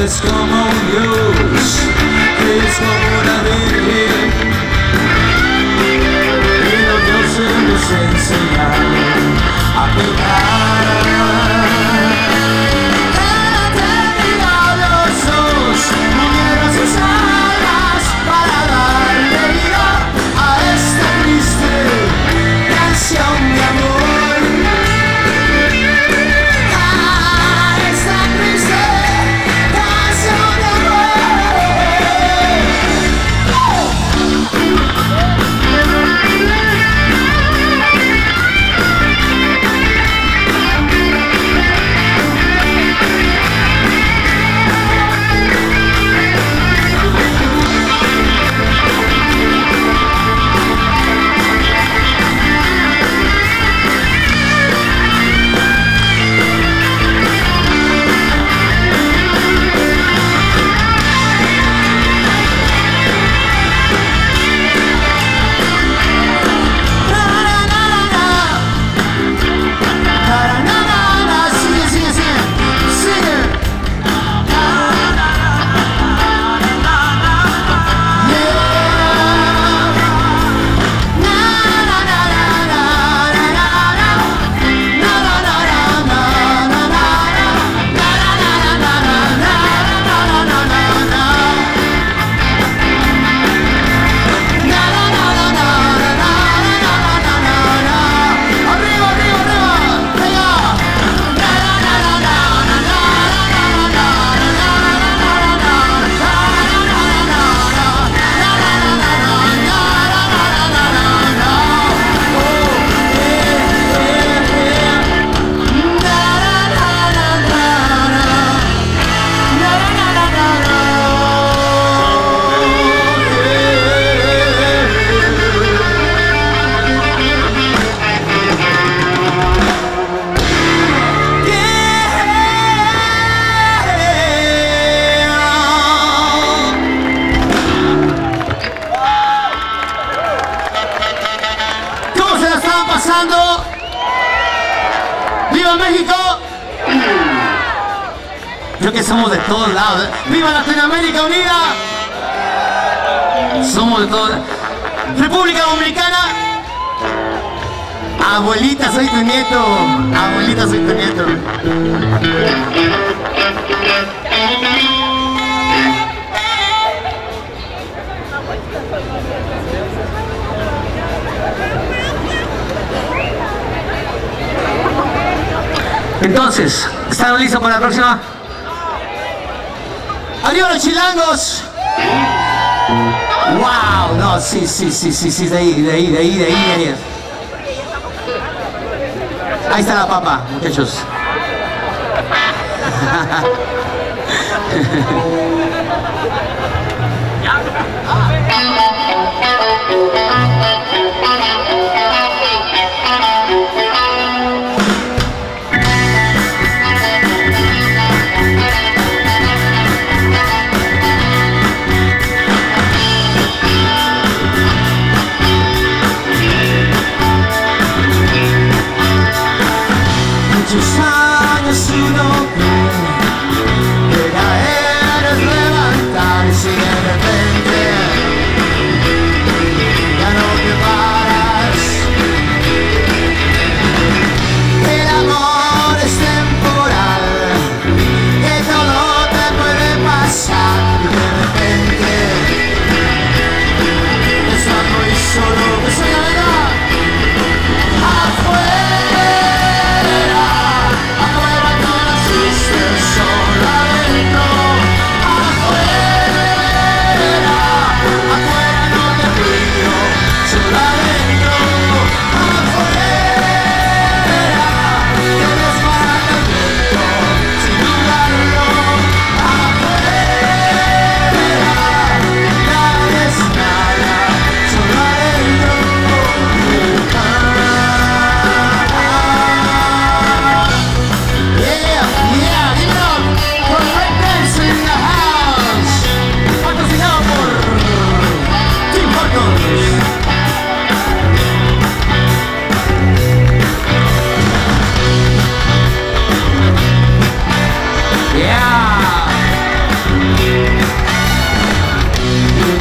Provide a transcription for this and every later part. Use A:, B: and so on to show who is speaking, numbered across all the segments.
A: es como un Dios, es como una virgen, y los dioses nos enseñaron a pecar.
B: ¡Viva México! Creo que somos de todos lados, ¿eh? ¡Viva Latinoamérica Unida! Somos de todos lados. República Dominicana. Abuelita, soy tu nieto. Abuelita, soy tu nieto. Entonces, ¿están listos para la próxima? ¡Arriba los chilangos! ¡Wow! No, sí, de ahí. Ahí está la papa, muchachos.
A: Muchos años uno cree que caer es levantarse y de repente ya no te paras. El amor es temporal, que todo te puede pasar y de repente estás muy solo, que soy la verdad. Afuera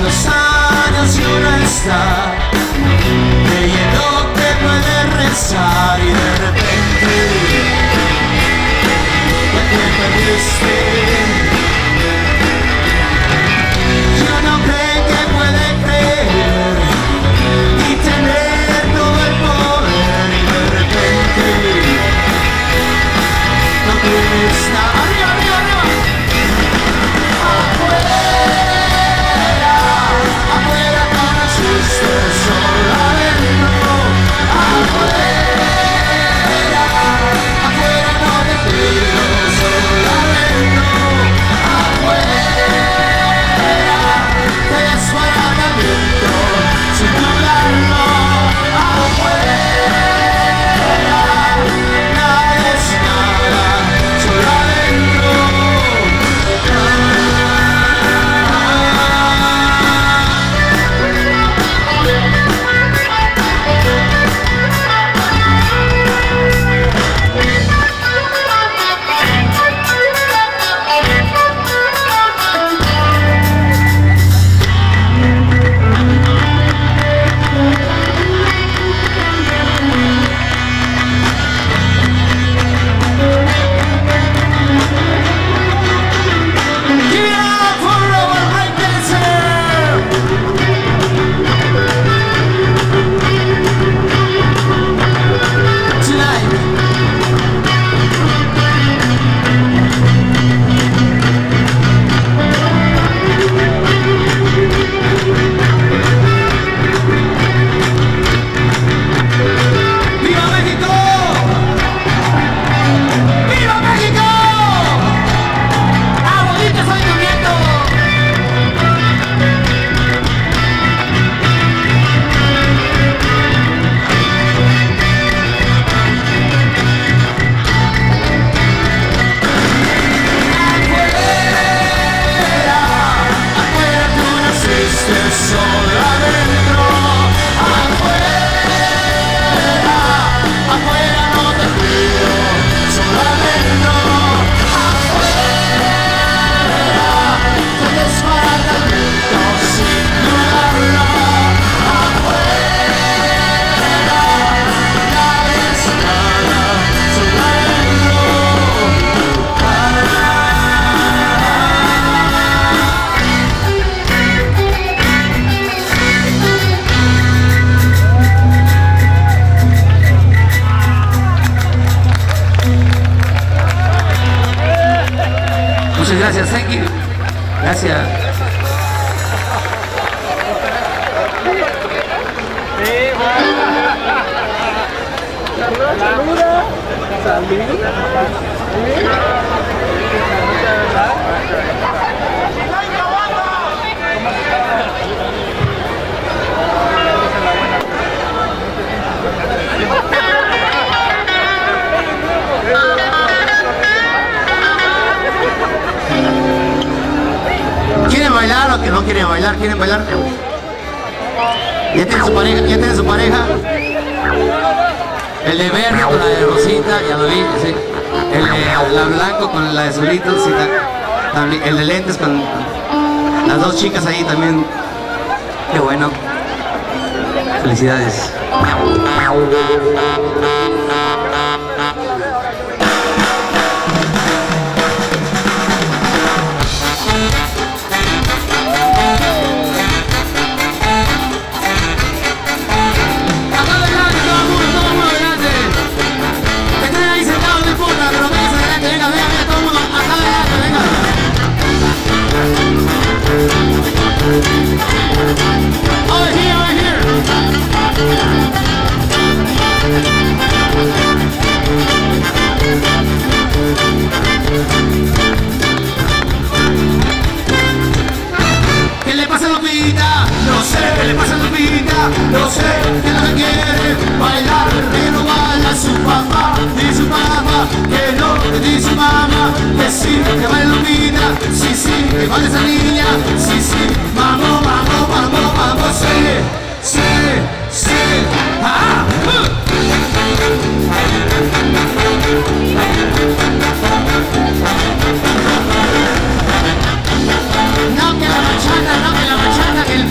A: los años y uno está creyendo que puede rezar y de repente ya te perdiste. Y uno cree que puede creer y tener todo el poder y de repente no tienes nada. ¡Arriba, arriba, arriba! Afuera no existe, solo adentro. Afuera no te pido, solo adentro. Afuera te desbarata el viento, sin dudarlo. Afuera nada es nada, solo adentro. Gracias, thank you. Gracias. ¿Quieren bailar o que no quieren bailar? ¿Quieren bailar? ¿Ya tienen su pareja? ¿Ya tienen su pareja? El de verde con la de rosita, ya lo vi, sí. El de la blanco con la de azulito, sí, también. El de lentes con las dos chicas ahí también. Qué bueno. Felicidades. ¿Qué le pasa a Lupita? No sé, ¿qué le pasa a Lupita? No sé, que no quiere bailar, que no baila su papá, ni su papá, que no, ni su mamá, que sí, que baila Lupita, sí, sí, que baila esa niña, sí, sí, vamos, vamos, vamos, vamos, sí, sí, sí, ah, No, que la bachata, que el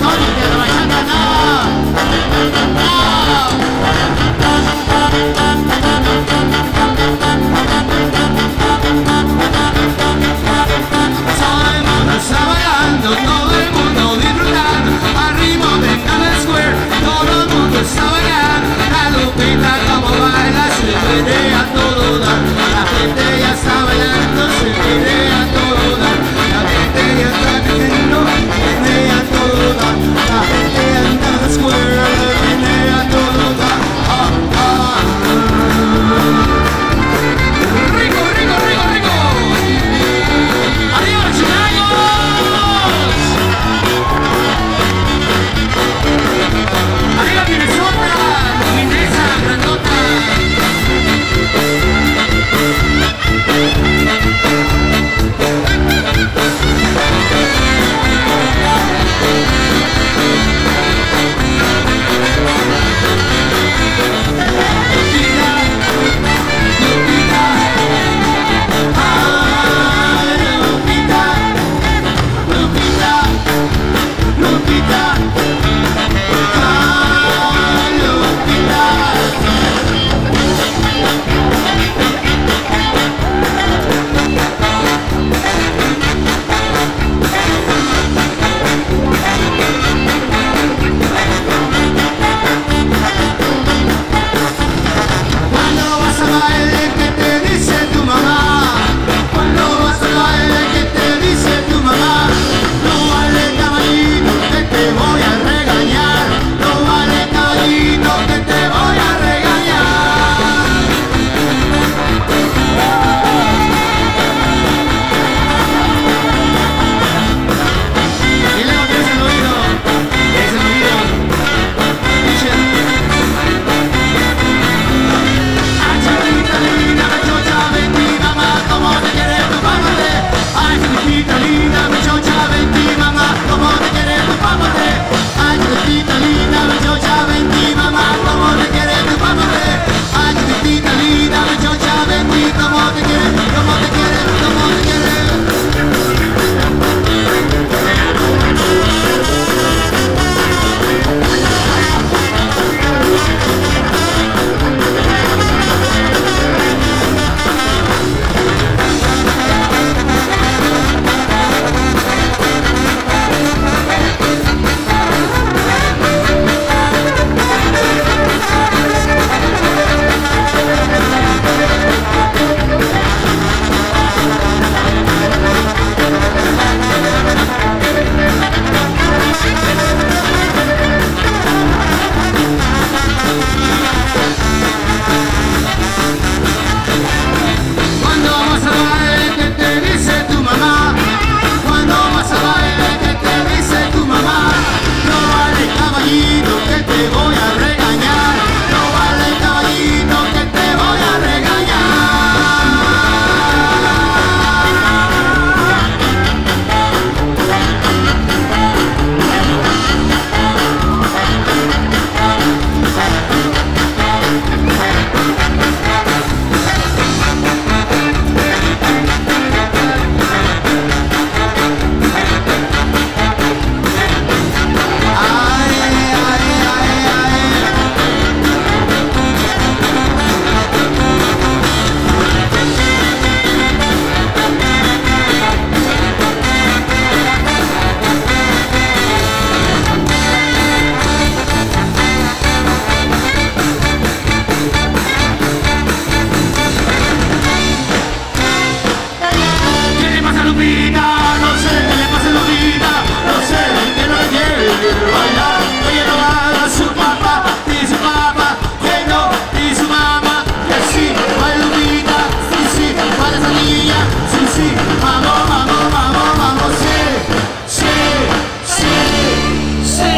A: Lupita, no sé qué le pasa a Lupita, no sé que no quiere bailar, oye no haga su papá, ni su papá, que no, ni su mamá, que sí, baila Lupita, sí, sí, baila esa niña, sí, sí, vamos, vamos, vamos, vamos, sí, sí, sí, sí.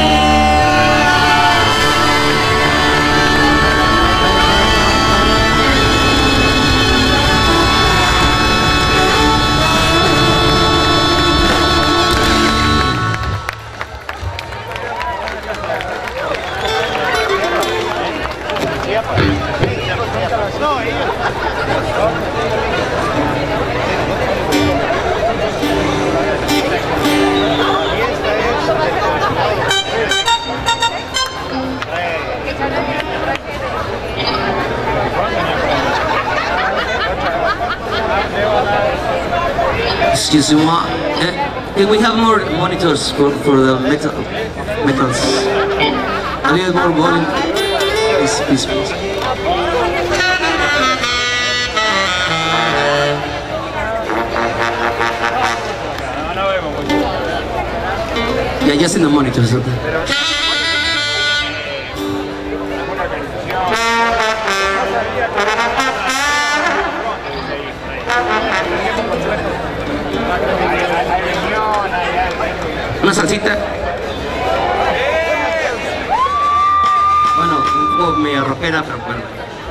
B: Excuse me, can we have more monitors for the metals? A little more volume, please, please. Yeah, just in the monitors. Okay. Una salsita. Bueno, un poco medio rockera, pero bueno.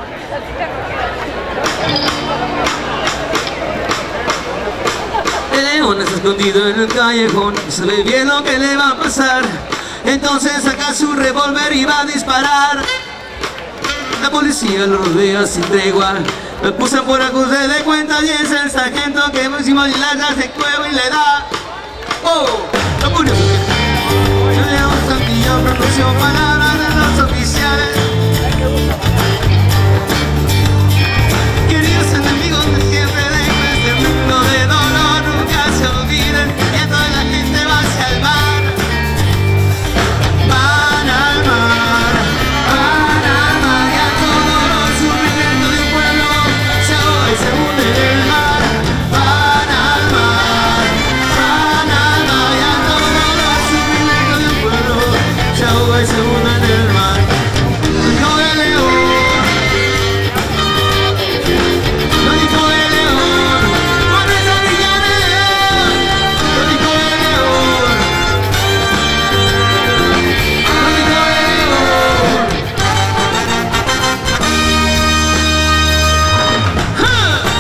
B: El león está escondido en el callejón y sabe bien lo que le va a pasar. Entonces saca su revólver y va a disparar. La policía lo rodea sin tregua. Me puse por acusar de cuenta y es el sargento que encima de la se cueva y le da. ¡Oh! ¡Lo curioso! El león Santillo pronunció palabras de los oficiales. Queridos enemigos de siempre, de este mundo de dolor, nunca se olviden que toda la gente va hacia el mar. Van al mar, y a todos los sufrimientos de un pueblo se ahoga y se hunde en el mar. Van al mar, y a todos los sufrimientos de un pueblo se ahoga y se hunde en el mar. Hijo de león, lo dijo el león, con esa niña de león, lo dijo el león, lo dijo el león. ¡Ja!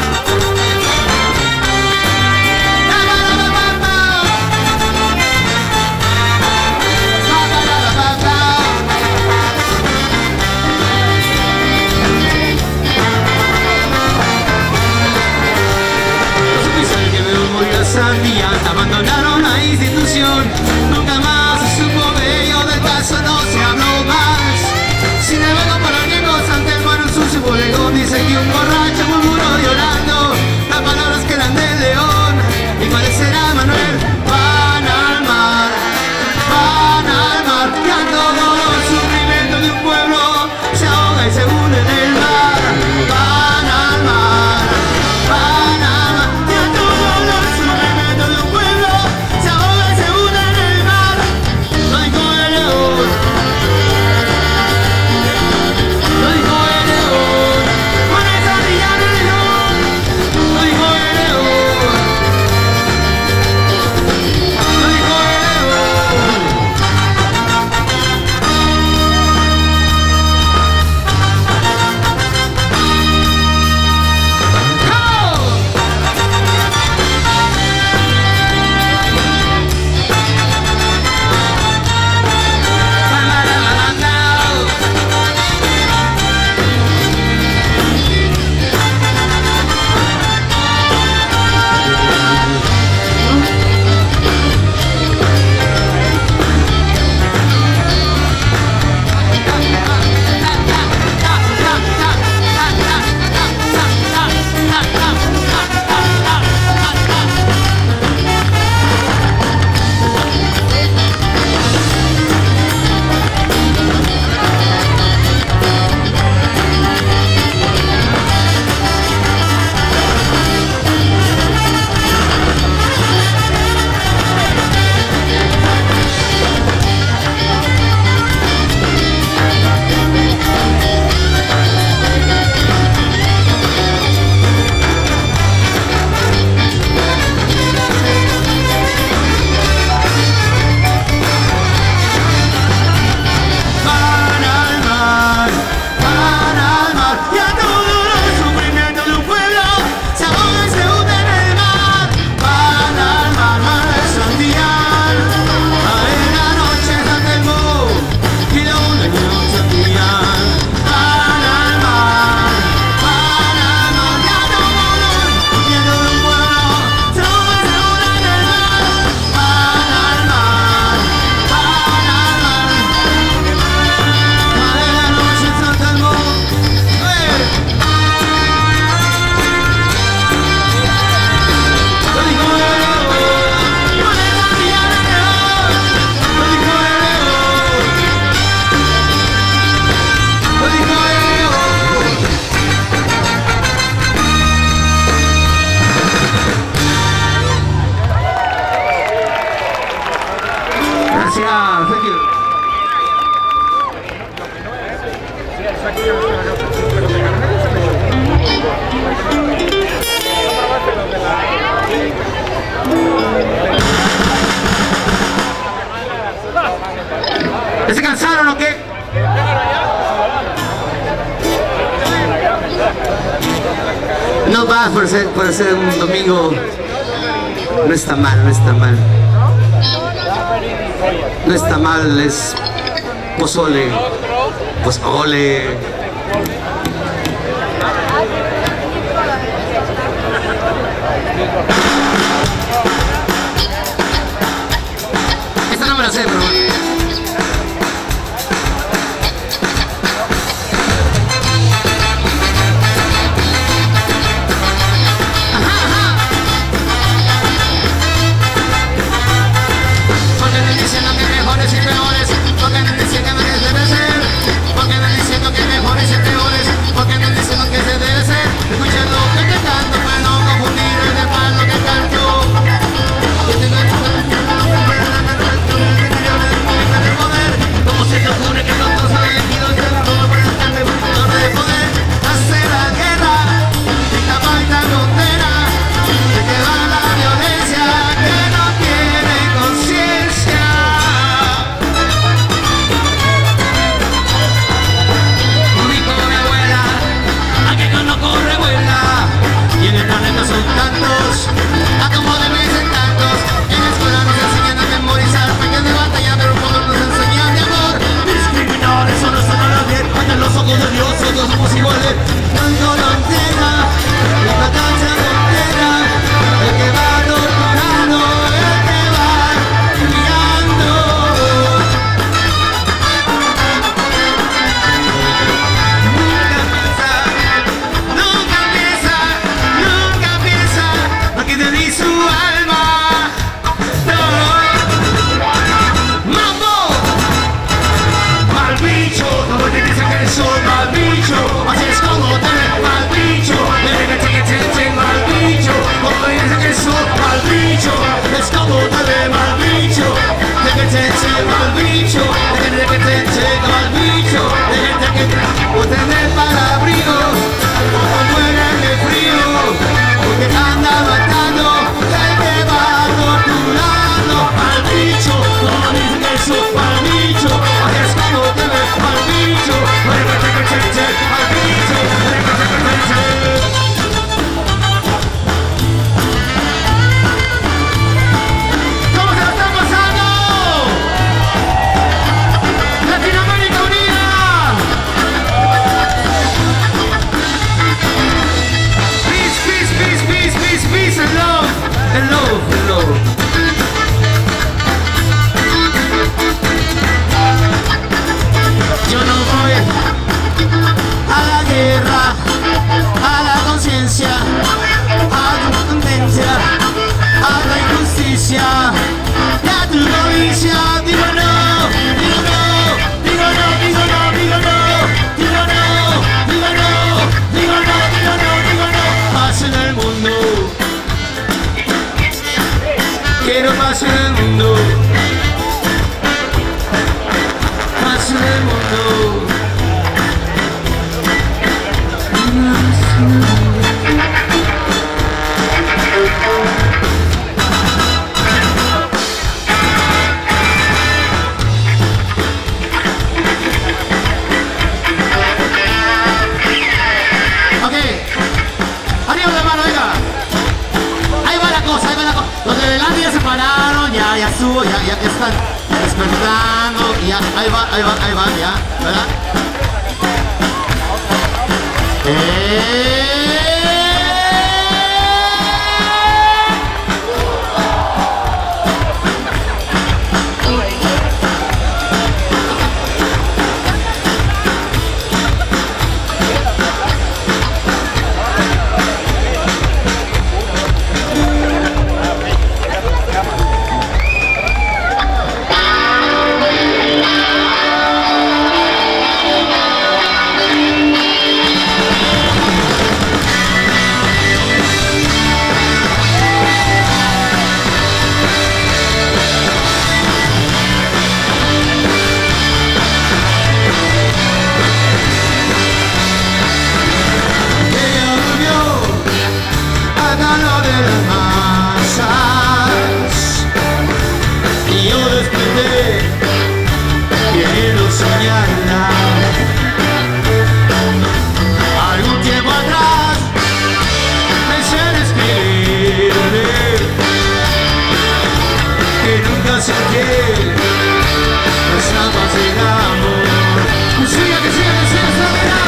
B: Los oficiales que veo morir a Sandía abandonaron la institución. Nunca más se supo de ello, del caso no se habló más. Sin embargo, para alguien ante el mar en su bodegón dice que un borracho murmuró llorando las palabras que eran del león. ¿Y cuál será, Manuel? Van al mar, y a todos los sufrimientos de un pueblo se ahoga y se hunde en el mar. Van al mar, y a todos los sufrimientos de un pueblo se ahoga y se hunde en el mar. Lo dijo el león, lo dijo el león, con esa Yeah, thank you. ¿Ya se cansaron o qué? No va por ser un domingo. No está mal, no está mal. No está mal, es pozole. Pozole. Esta no me la sé, pero... Quiero paz en el mundo, paz en el mundo.
A: Ok, arriba la mano, venga. Ahí va la cosa, ahí va la cosa. Los de delante ya se pararon, ya subo, ya están despertando, ya, ahí va, ya, ¿verdad?
B: Yeah. Las aguas del amor. Siga, que siga esta vida.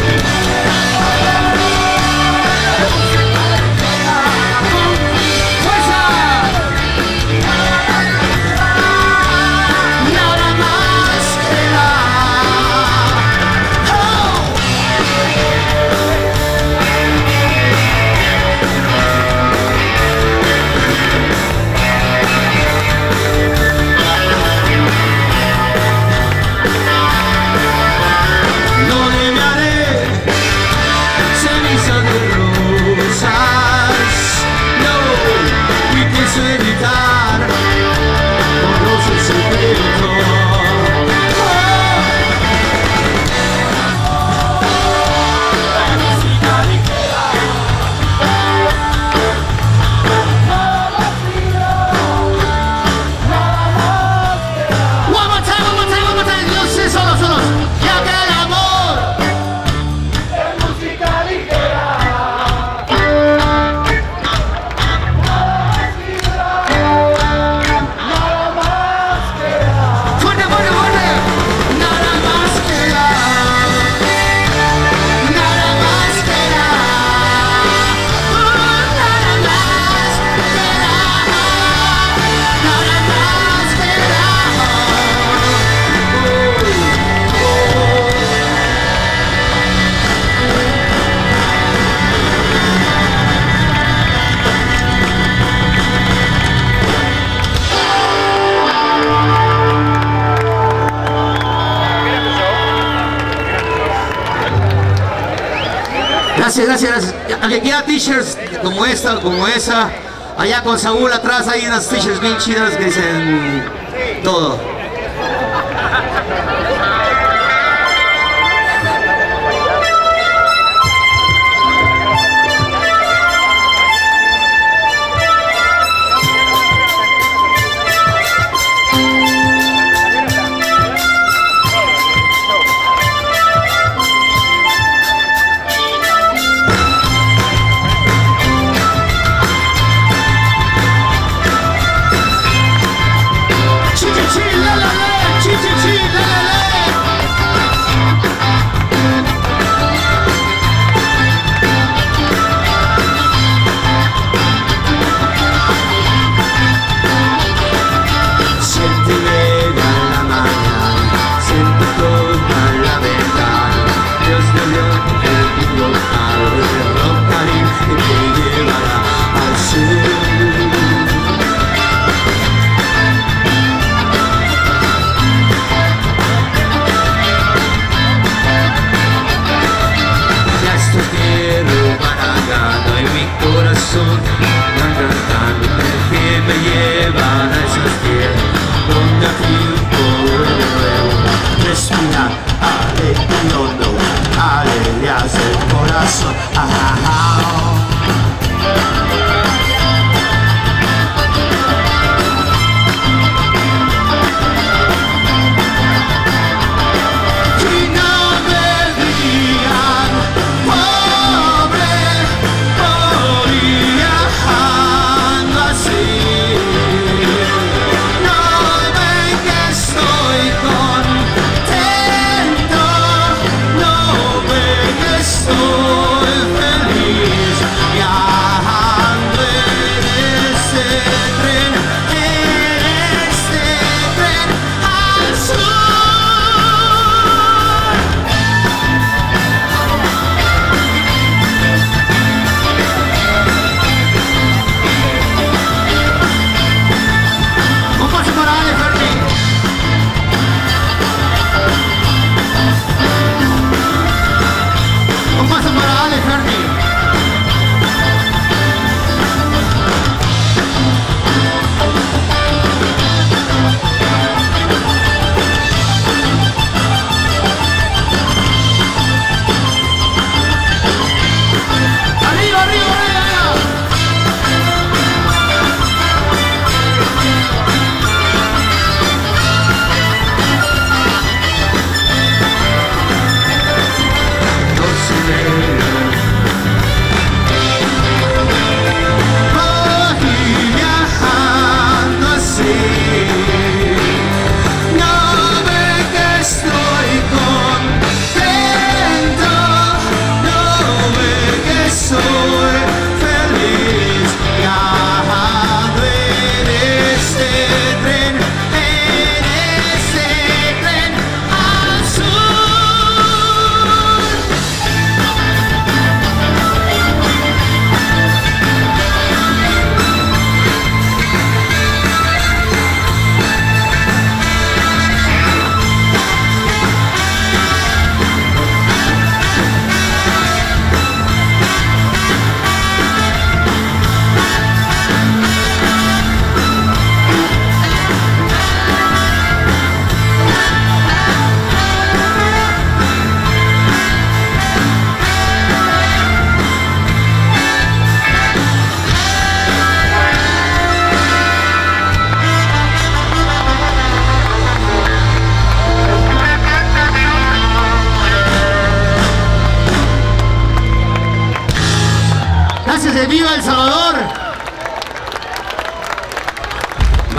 B: Gracias. A que quiera t-shirts como esta, como esa. Allá con Saúl atrás hay unas t-shirts bien chidas que dicen todo.
A: Chi, chi, chi, la, la, la.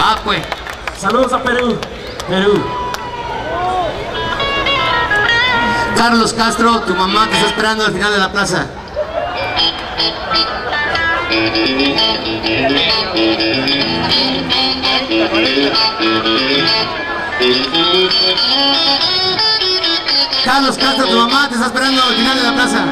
B: Va, pues.
C: Saludos a Perú. Perú.
B: Carlos Castro, tu mamá te está esperando al final de la plaza. Carlos Castro, tu mamá te está esperando al final de la plaza.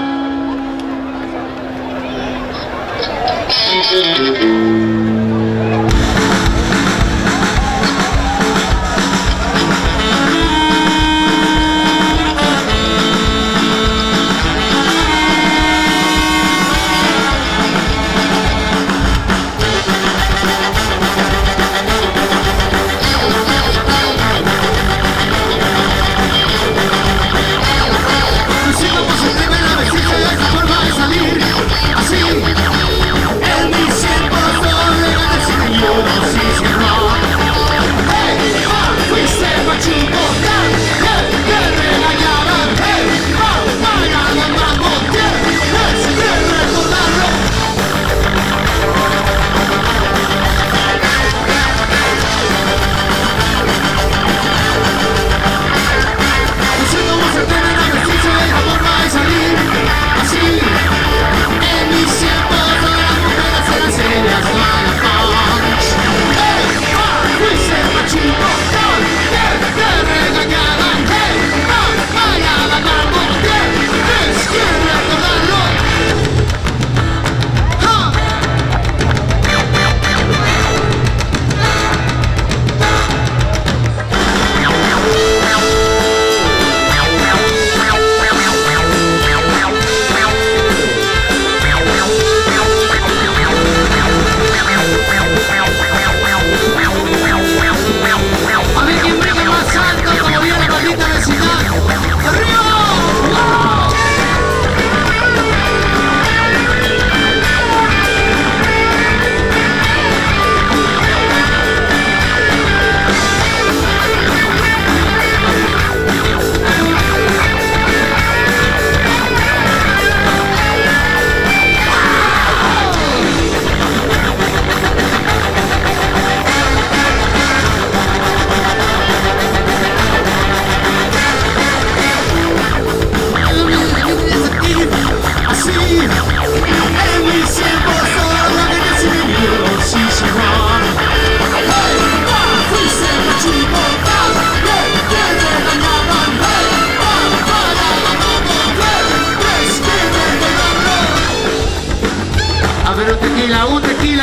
B: Un tequila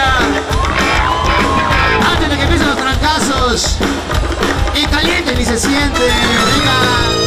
B: antes de que empiecen los trancazos y caliente ni se siente. Venga.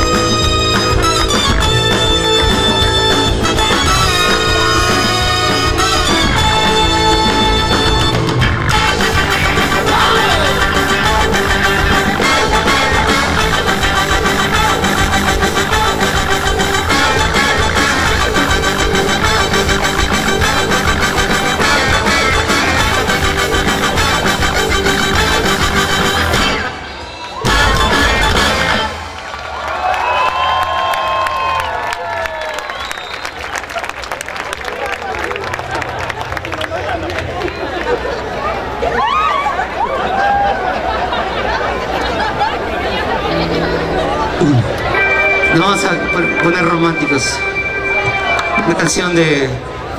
B: Nos vamos a poner románticos. Una canción de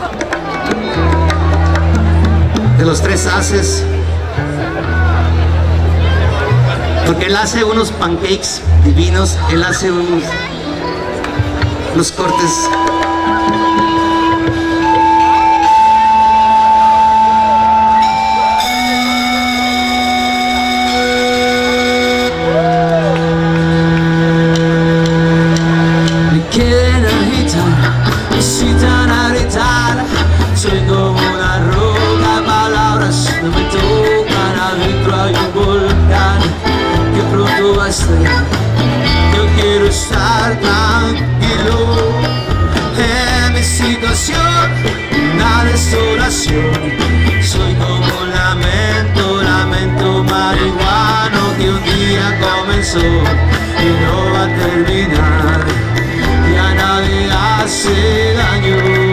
B: los Tres Haces, porque él hace unos pancakes divinos, él hace unos cortes. Soy como una roca, palabras no me tocan. Adentro hay un volcán que pronto va a estallar. Yo quiero estar tranquilo en mi situación, una desolación. Soy como un lamento marihuano que un día comenzó y no va a terminar. Ya nadie hace daño.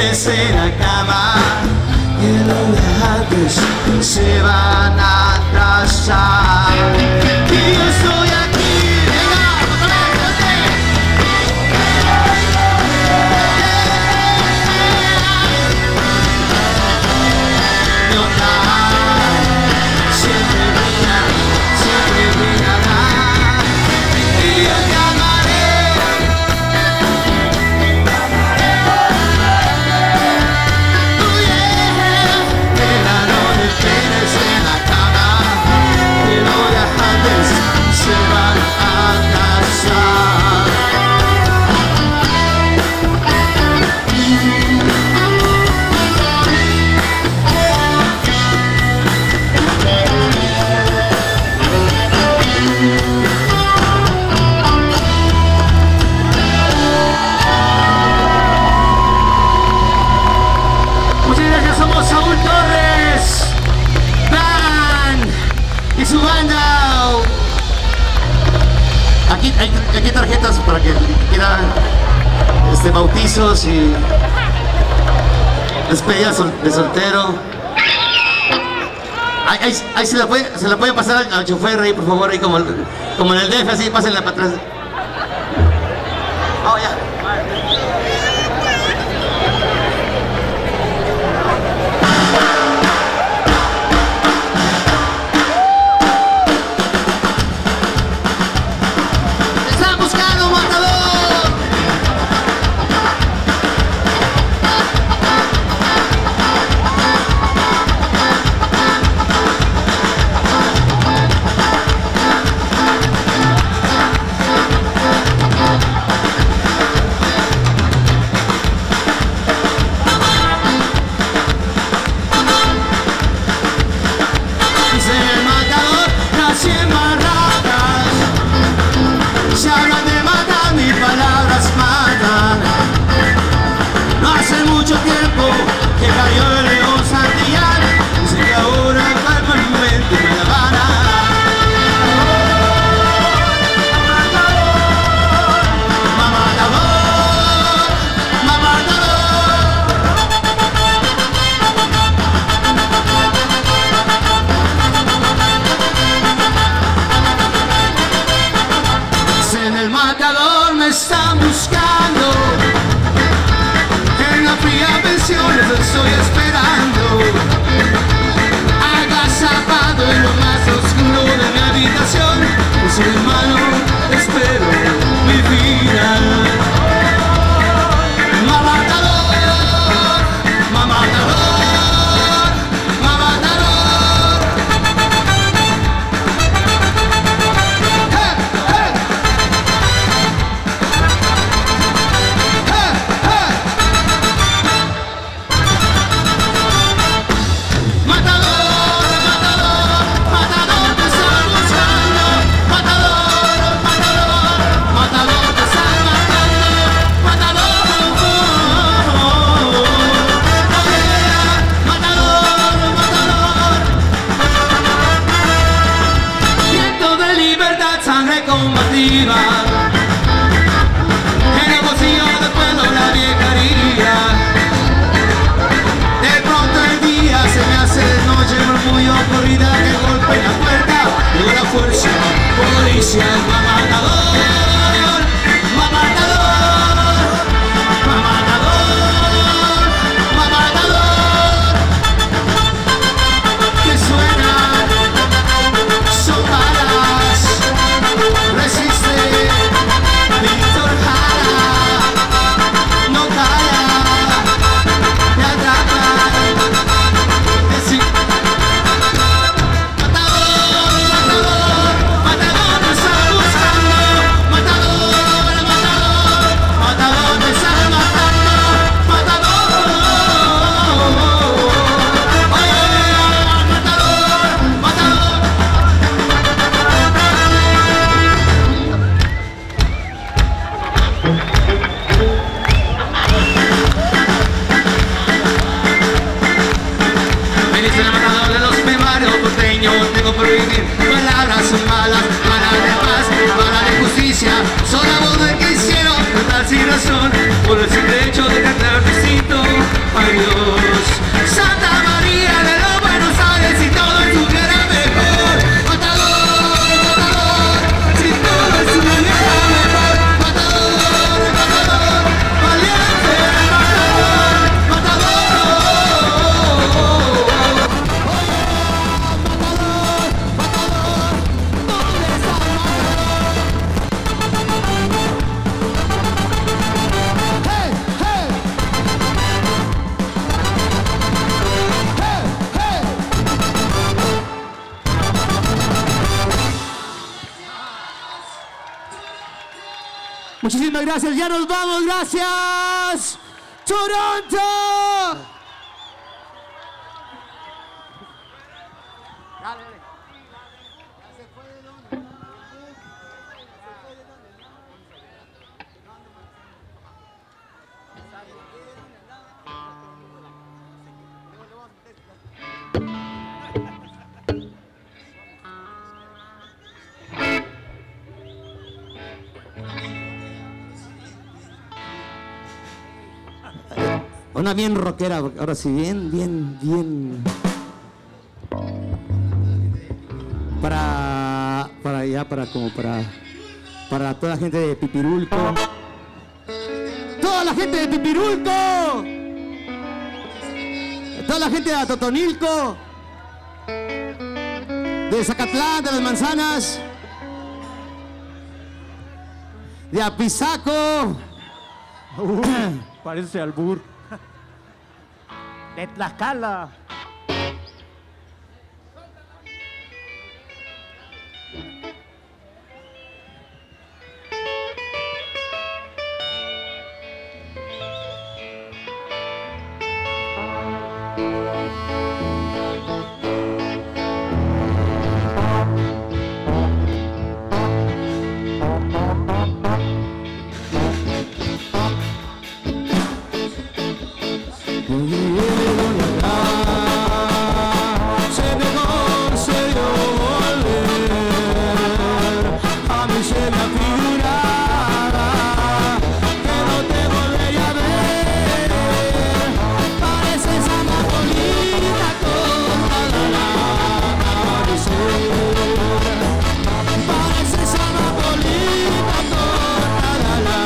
B: tienes en la cama, que los dejantes se van a atrasar. Y yo estoy aquí, venga, otra vez, siempre brillará, y yo te amaré. Oh yeah, que la noche tienes en la cama, que los dejantes se van a casar. Muchas gracias, somos Saúl Torres, Band y su banda. Aquí tarjetas para que quieran bautizos y despedidas de soltero. Ahí se la puede pasar al chofer ahí, por favor, ahí como en el DF, así, pásenla para atrás. Oh, ya. Se hablan de matar, mis palabras matan. No hace mucho tiempo que cayó el león Santillán. Dice que ahora calma mi mente y me la gana. Mamatador, en el matador me están buscando, en la fría pensión les estoy esperando, agazapado en lo más oscuro de mi habitación, con su hermano espero mi vida. Mamatador, mamatador, mamatador. Combativa en el bolsillo del pueblo la vieja haría. De pronto el día se me hace de noche, murmullo corrida que golpe en la puerta. Llegó la fuerza, policía, mamatador, mamatador, mamatador, mamatador. Que suena, son balas. Resiste, Víctor Jara, no calla, te atrapa, matador, matador, matador, me está buscando, matador, matador, matador, me está matando, matador, oye, matador, matador. Me dicen el matador de los primarios porteños. Tengo por vivir, palabras son malas, para de paz, para de justicia. Son la voz del que hicieron cantar sin razón, por el simple hecho de cantar distinto. Muchísimas gracias, ya nos vamos, gracias. ¡Toronto! Una bien rockera, ahora sí, bien. Para toda la gente de Pipirulco. ¡Toda la gente de Pipirulco! ¡Toda la gente de Atotonilco! De Zacatlán, de Las Manzanas. De Apizaco.
C: Parece albur. De Tlaxcala.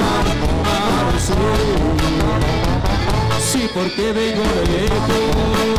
B: Porque vengo de lejos.